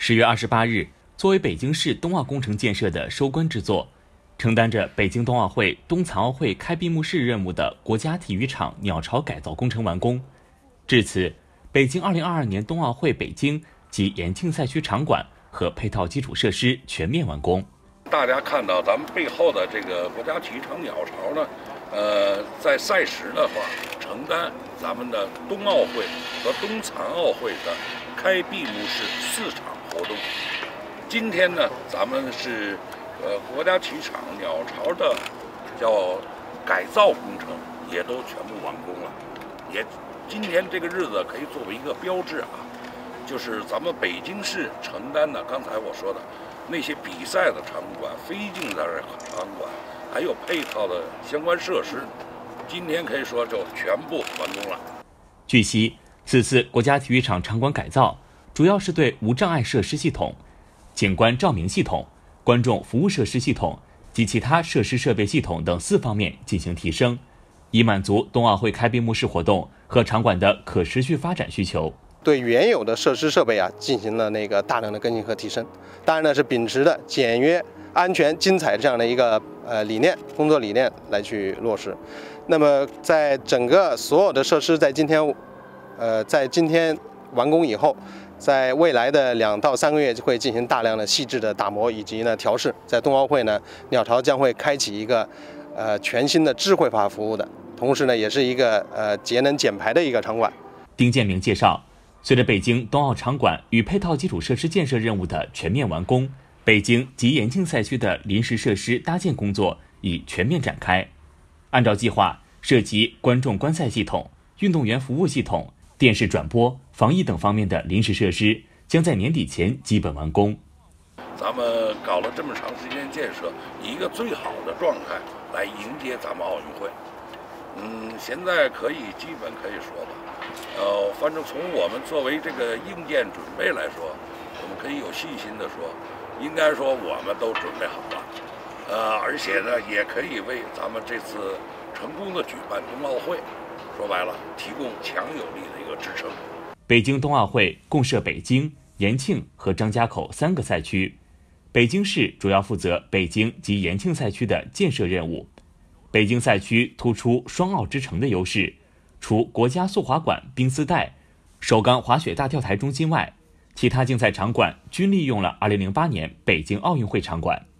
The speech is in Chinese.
10月28日，作为北京市冬奥工程建设的收官之作，承担着北京冬奥会、冬残奥会开闭幕式任务的国家体育场鸟巢改造工程完工。至此，北京2022年冬奥会北京及延庆赛区场馆和配套基础设施全面完工。 大家看到咱们背后的这个国家体育场鸟巢呢，在赛时的话，承担咱们的冬奥会和冬残奥会的开闭幕式4场活动。今天呢，咱们是国家体育场鸟巢的叫改造工程也都全部完工了。今天这个日子可以作为一个标志啊，就是咱们北京市承担的刚才我说的那些比赛的场馆、非竞赛场馆，还有配套的相关设施，今天可以说就全部完工了。 据悉，此次国家体育场场馆改造主要是对无障碍设施系统、景观照明系统、观众服务设施系统及其他设施设备系统等4方面进行提升，以满足冬奥会开闭幕式活动和场馆的可持续发展需求。 对原有的设施设备进行了大量的更新和提升，当然呢是秉持的简约、安全、精彩这样的一个工作理念来去落实。那么在整个所有的设施在今天完工以后，在未来的2到3个月就会进行大量的细致的打磨以及调试。在冬奥会呢，鸟巢将会开启一个全新的智慧化服务的，同时呢也是一个节能减排的一个场馆。 丁建明介绍，随着北京冬奥场馆与配套基础设施建设任务的全面完工，北京及延庆赛区的临时设施搭建工作已全面展开。按照计划，涉及观众观赛系统、运动员服务系统、电视转播、防疫等方面的临时设施将在年底前基本完工。 咱们搞了这么长时间建设，以一个最好的状态来迎接咱们奥运会。现在基本可以说吧，反正从我们作为这个硬件准备来说，我们可以有信心的说，应该说我们都准备好了，而且呢，也可以为咱们这次成功的举办冬奥会，说白了，提供强有力的一个支撑。 北京冬奥会共设北京、延庆和张家口3个赛区，北京市主要负责北京及延庆赛区的建设任务。北京赛区突出双奥之城的优势，除国家速滑馆冰丝带、首钢滑雪大跳台中心外，其他竞赛场馆均利用了2008年北京奥运会场馆。